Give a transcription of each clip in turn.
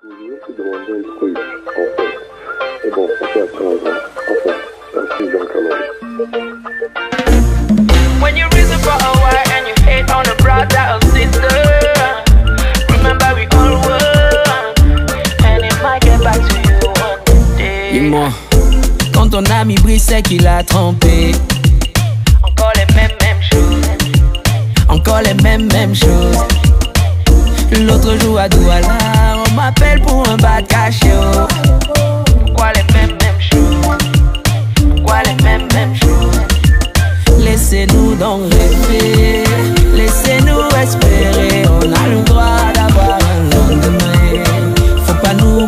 Je voulais te demander un truc, en fait. Et bon, ça fait attendre. Enfin, ainsi donc alors. When you reason for a while and you hate on a brother or sister, remember we all were, and it might get back to you one day. Dis-moi, quand ton ami brise, c'est qu'il a trompé. Encore les mêmes choses. Encore les mêmes choses. L'autre jour à Douala, on m'appelle pour un bad cachot. Pourquoi les mêmes choses? Pourquoi les mêmes choses? Laissez-nous donc rêver, laissez-nous espérer. On a le droit d'avoir un lendemain. Faut pas nous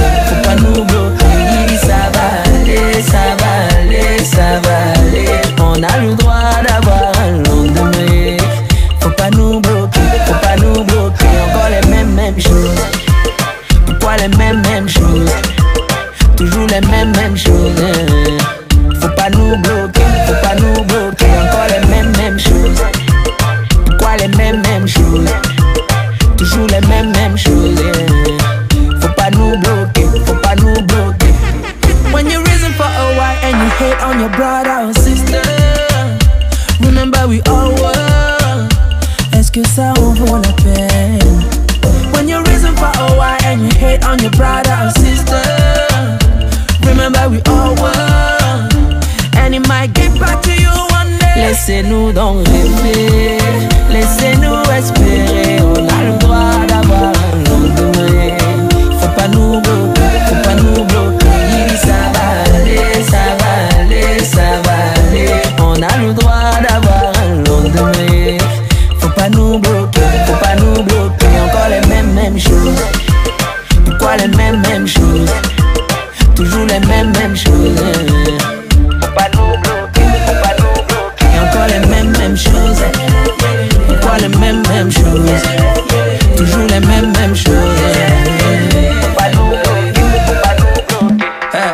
bloquer. Ça va aller, ça va aller, ça va aller. On a le droit d'avoir un lendemain. Faut pas nous bloquer, faut pas nous bloquer. Encore les mêmes choses. Pourquoi les mêmes choses? Toujours les mêmes choses. Faut pas nous bloquer, faut pas nous bloquer. Encore les mêmes choses. Pourquoi les mêmes choses? Toujours les mêmes choses. Faut pas nous bloquer, faut pas nous bloquer. When you reason for a while and you hate on your brother or sister, remember we all were. Est-ce que ça en vaut la peine? When you reason for a while and you hate on your brother or sister, remember we all were, and it might get back to you one day. Laissez-nous donc rêver, laissez-nous espérer. On a le droit d'avoir un lendemain. Faut pas nous bloquer, faut pas nous bloquer. Ça va aller, ça va aller, ça va aller. On a le droit d'avoir un lendemain. Faut pas nous bloquer, faut pas nous bloquer. Encore les mêmes choses. Pourquoi les mêmes choses? Toujours les mêmes choses. Faut pas nous bloquer, faut pas nous bloquer. Encore les mêmes choses. Pourquoi les mêmes choses? Toujours les mêmes choses. Faut pas nous bloquer, faut pas nous bloquer.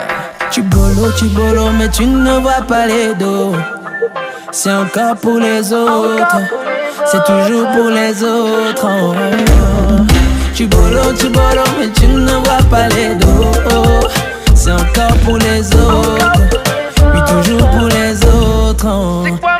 Tu bolo, mais tu ne vois pas les dos. C'est encore pour les autres. C'est toujours pour les autres. Tu bolo, mais tu ne vois pas les dos. C'est encore pour les autres. Oui, toujours pour les autres.